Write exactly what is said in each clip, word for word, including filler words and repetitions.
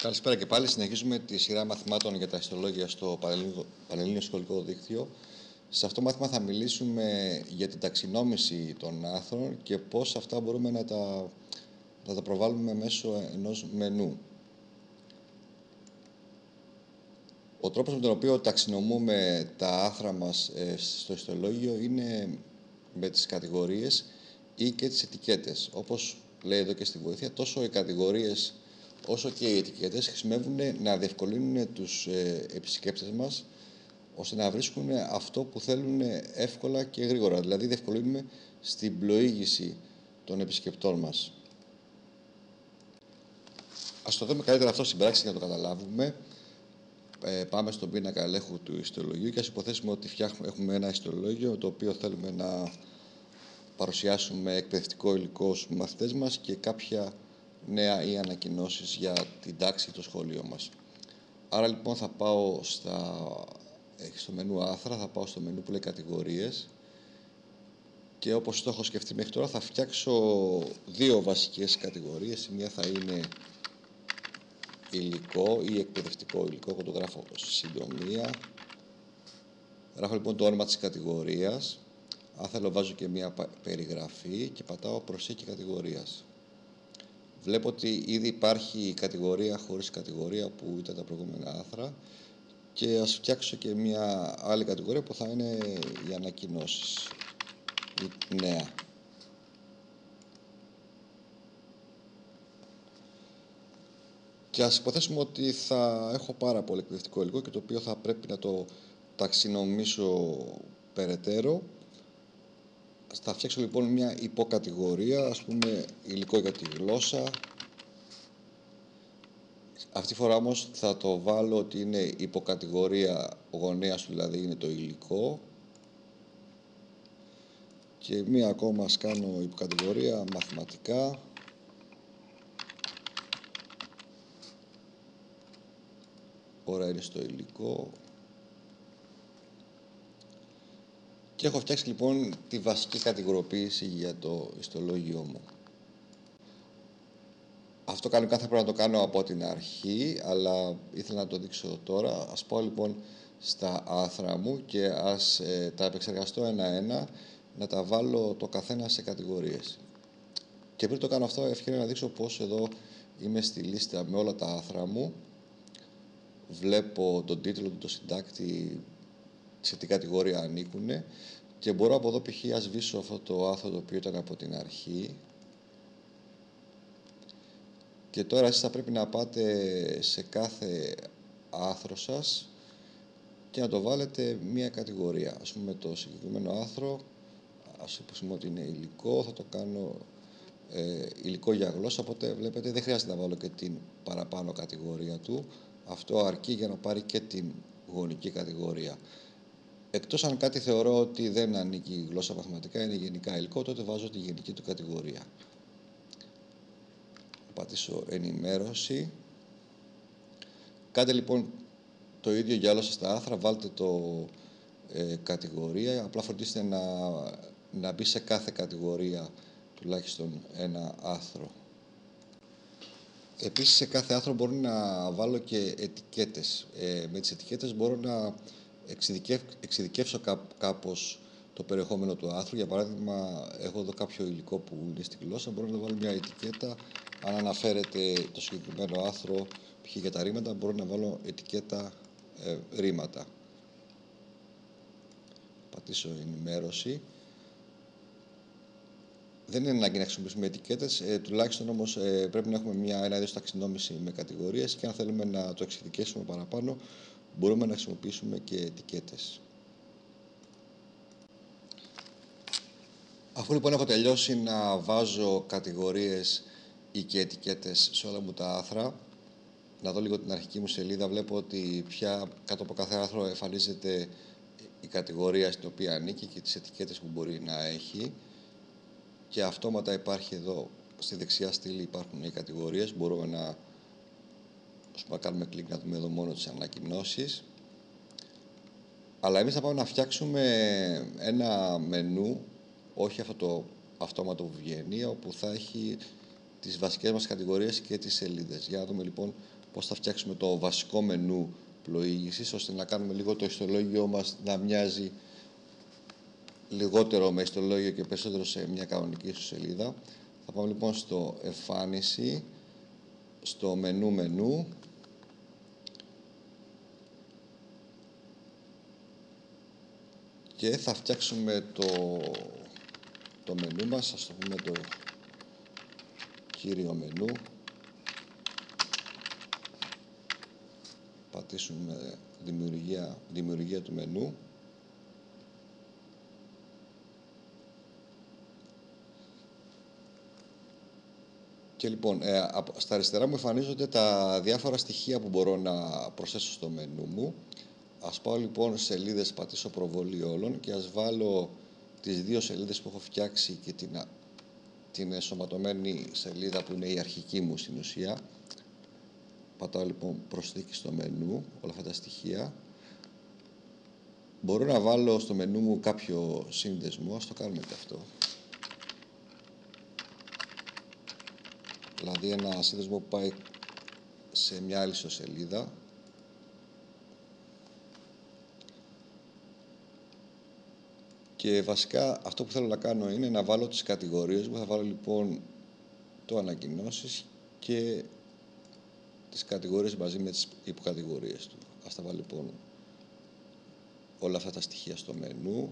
Καλησπέρα και πάλι. Συνεχίζουμε τη σειρά μαθημάτων για τα ιστολόγια στο Πανελλήνιο Σχολικό Δίκτυο. Σε αυτό το μάθημα θα μιλήσουμε για την ταξινόμηση των άρθρων και πώς αυτά μπορούμε να τα, να τα προβάλλουμε μέσω ενός μενού. Ο τρόπος με τον οποίο ταξινομούμε τα άρθρα μας στο ιστολόγιο είναι με τις κατηγορίες ή και τις ετικέτες. Όπως λέει εδώ και στη βοήθεια, τόσο οι κατηγορίες όσο και οι ετικέτες χρησιμεύουν να διευκολύνουν τους ε, επισκέπτες μας ώστε να βρίσκουν αυτό που θέλουν εύκολα και γρήγορα. Δηλαδή διευκολύνουμε στην πλοήγηση των επισκεπτών μας. Ας το δούμε καλύτερα αυτό στην πράξη για να το καταλάβουμε. Ε, πάμε στον πίνακα ελέγχου του ιστολογίου και ας υποθέσουμε ότι φτιάχνουμε, έχουμε ένα ιστολόγιο το οποίο θέλουμε να παρουσιάσουμε εκπαιδευτικό υλικό στους μαθητές μας και κάποια νέα ή ανακοινώσεις για την τάξη ή το σχολείο μας. Άρα λοιπόν θα πάω στα, στο μενού άθρα, θα πάω στο μενού που λέει κατηγορίες και όπως το έχω σκεφτεί μέχρι τώρα θα φτιάξω δύο βασικές κατηγορίες. Η μία θα είναι υλικό ή εκπαιδευτικό υλικό, εγώ το γράφω συντομία. Γράφω λοιπόν το όνομα της κατηγορίας. Αν θέλω βάζω και μία περιγραφή και πατάω προσθήκη κατηγορίας. Βλέπω ότι ήδη υπάρχει κατηγορία χωρίς κατηγορία που ήταν τα προηγούμενα άθρα και ας φτιάξω και μια άλλη κατηγορία που θα είναι οι ανακοινώσεις, η νέα. Και ας υποθέσουμε ότι θα έχω πάρα πολύ εκπαιδευτικό υλικό και το οποίο θα πρέπει να το ταξινομήσω περαιτέρω. Θα φτιάξω λοιπόν μια υποκατηγορία, ας πούμε υλικό για τη γλώσσα. Αυτή τη φορά όμως θα το βάλω ότι είναι υποκατηγορία γωνέας του, δηλαδή είναι το υλικό. Και μία ακόμα ας κάνω υποκατηγορία μαθηματικά. Ώρα είναι στο υλικό. Και έχω φτιάξει λοιπόν τη βασική κατηγοριοποίηση για το ιστολόγιο μου. Αυτό κανονικά θα πρέπει να το κάνω από την αρχή, αλλά ήθελα να το δείξω τώρα. Ας πάω λοιπόν στα άθρα μου και ας ε, τα επεξεργαστώ ένα-ένα, να τα βάλω το καθένα σε κατηγορίες. Και πριν το κάνω αυτό, ευκαιρία να δείξω πως εδώ είμαι στη λίστα με όλα τα άθρα μου. Βλέπω τον τίτλο του, το συντάκτη, σε τι κατηγορία ανήκουν και μπορώ από εδώ π.χ. να σβήσω αυτό το άθρο το οποίο ήταν από την αρχή. Και τώρα εσείς θα πρέπει να πάτε σε κάθε άθρο σας και να το βάλετε μία κατηγορία. Ας πούμε το συγκεκριμένο άθρο, ας πούμε ότι είναι υλικό, θα το κάνω ε, υλικό για γλώσσα, οπότε βλέπετε δεν χρειάζεται να βάλω και την παραπάνω κατηγορία του. Αυτό αρκεί για να πάρει και την γωνική κατηγορία. Εκτός αν κάτι θεωρώ ότι δεν ανήκει η γλώσσα μαθηματικά, είναι γενικά υλικό, τότε βάζω τη γενική του κατηγορία. Πατήσω ενημέρωση. Κάντε λοιπόν το ίδιο για όλα σας τα άθρα, βάλτε το ε, κατηγορία, απλά φροντίστε να, να μπει σε κάθε κατηγορία τουλάχιστον ένα άθρο. Επίσης σε κάθε άθρο μπορώ να βάλω και ετικέτες. Ε, με τις ετικέτες μπορώ να εξειδικεύ, εξειδικεύσω κά, κάπως το περιεχόμενο του άθρου. Για παράδειγμα, έχω εδώ κάποιο υλικό που είναι στη γλώσσα, μπορώ να βάλω μια ετικέτα. Αν αναφέρεται το συγκεκριμένο άθρο, π.χ. για τα ρήματα, μπορώ να βάλω ετικέτα ε, ρήματα. Πατήσω ενημέρωση. Δεν είναι ανάγκη να χρησιμοποιήσουμε ετικέτες, ε, τουλάχιστον όμως ε, πρέπει να έχουμε μια, ένα είδος ταξινόμηση με κατηγορίες και αν θέλουμε να το εξειδικεύσουμε παραπάνω, μπορούμε να χρησιμοποιήσουμε και ετικέτες. Αφού λοιπόν έχω τελειώσει να βάζω κατηγορίες ή και ετικέτες σε όλα μου τα άθρα, να δω λίγο την αρχική μου σελίδα, βλέπω ότι πια κάτω από κάθε άθρο εμφανίζεται η κατηγορία στην οποία ανήκει και τις ετικέτες που μπορεί να έχει. Και αυτόματα υπάρχει εδώ, στη δεξιά στήλη υπάρχουν οι κατηγορίες, μπορούμε να, να κάνουμε κλικ να δούμε εδώ μόνο τις ανακοινώσεις. Αλλά εμείς θα πάμε να φτιάξουμε ένα μενού, όχι αυτό το αυτόματο που βγαίνει, όπου θα έχει τις βασικές μας κατηγορίες και τις σελίδες. Για να δούμε λοιπόν πώς θα φτιάξουμε το βασικό μενού πλοήγησης, ώστε να κάνουμε λίγο το ιστολόγιο μας να μοιάζει λιγότερο με ιστολόγιο και περισσότερο σε μια κανονική ιστοσελίδα. Θα πάμε λοιπόν στο εμφάνιση, στο μενού μενού και θα φτιάξουμε το, το μενού μας, ας το πούμε το κύριο μενού. Πατήσουμε δημιουργία, δημιουργία του μενού. Και λοιπόν, ε, στα αριστερά μου εμφανίζονται τα διάφορα στοιχεία που μπορώ να προσθέσω στο μενού μου. Ας πάω λοιπόν σε σελίδες, πατήσω προβολή όλων και ας βάλω τις δύο σελίδες που έχω φτιάξει και την, την ενσωματωμένη σελίδα που είναι η αρχική μου στην ουσία. Πατάω λοιπόν προσθήκη στο μενού, όλα αυτά τα στοιχεία. Μπορώ να βάλω στο μενού μου κάποιο σύνδεσμο, ας το κάνουμε και αυτό. Δηλαδή ένα σύνδεσμο που πάει σε μια άλλη ιστοσελίδα. Και βασικά αυτό που θέλω να κάνω είναι να βάλω τις κατηγορίες μου. Θα βάλω λοιπόν το ανακοινώσεις και τις κατηγορίες μαζί με τις υποκατηγορίες του. Ας τα βάλω λοιπόν όλα αυτά τα στοιχεία στο μενού.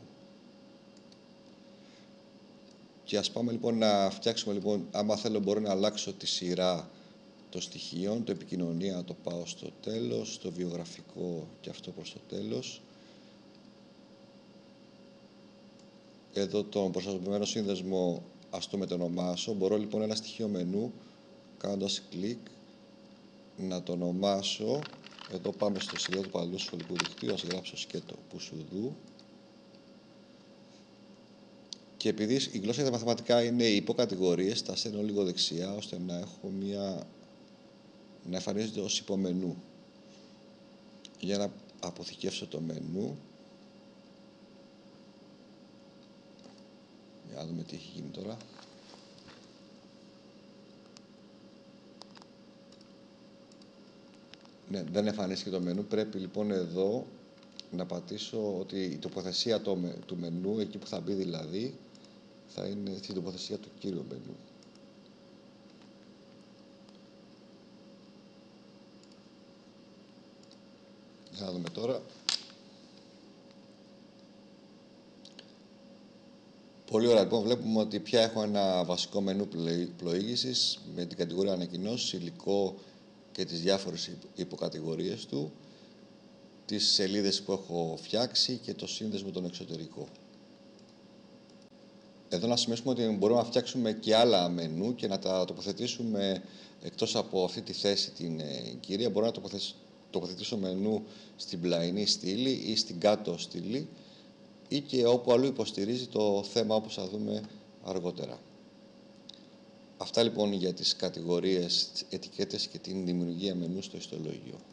Και ας πάμε λοιπόν να φτιάξουμε λοιπόν, άμα θέλω μπορώ να αλλάξω τη σειρά των στοιχείων, το επικοινωνία να το πάω στο τέλος, το βιογραφικό και αυτό προς το τέλος. Εδώ τον προσωπημένο σύνδεσμο ας το μετονομάσω. Μπορώ λοιπόν ένα στοιχείο μενού, κάνοντας κλικ, να το ονομάσω. Εδώ πάμε στο σελίδα του παλαιού σχολικού δικτύου, ας γράψω σκέτο πουσουδού. Και επειδή η γλώσσα για τα μαθηματικά είναι οι υποκατηγορίες, τα στέλνω λίγο δεξιά, ώστε να έχω μια... να εμφανίζεται ως υπομενού. Για να αποθηκεύσω το μενού. Για να δούμε τι έχει γίνει τώρα. Ναι, δεν εμφανίστηκε το μενού. Πρέπει λοιπόν εδώ να πατήσω ότι η τοποθεσία του μενού, εκεί που θα μπει δηλαδή, θα είναι στην τοποθεσία του κύριου μενού. Για να δούμε τώρα. Πολύ ωραία, λοιπόν, βλέπουμε ότι πια έχω ένα βασικό μενού πλοήγησης με την κατηγορία ανακοινώσεις, υλικό και τις διάφορες υποκατηγορίες του, τις σελίδες που έχω φτιάξει και το σύνδεσμο τον εξωτερικό. Εδώ να σημειώσουμε ότι μπορούμε να φτιάξουμε και άλλα μενού και να τα τοποθετήσουμε εκτός από αυτή τη θέση την ε, κύρια. Μπορώ να τοποθετήσω, τοποθετήσω μενού στην πλαϊνή στήλη ή στην κάτω στήλη ή και όπου αλλού υποστηρίζει το θέμα, όπως θα δούμε αργότερα. Αυτά λοιπόν για τις κατηγορίες, τις ετικέτες και την δημιουργία μενού στο ιστολόγιο.